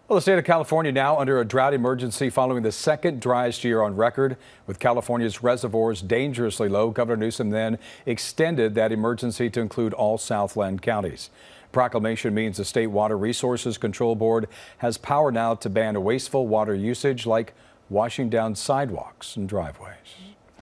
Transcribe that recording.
Well, the state of California now under a drought emergency following the second driest year on record. With California's reservoirs dangerously low, Governor Newsom then extended that emergency to include all Southland counties. Proclamation means the State Water Resources Control Board has power now to ban wasteful water usage like washing down sidewalks and driveways.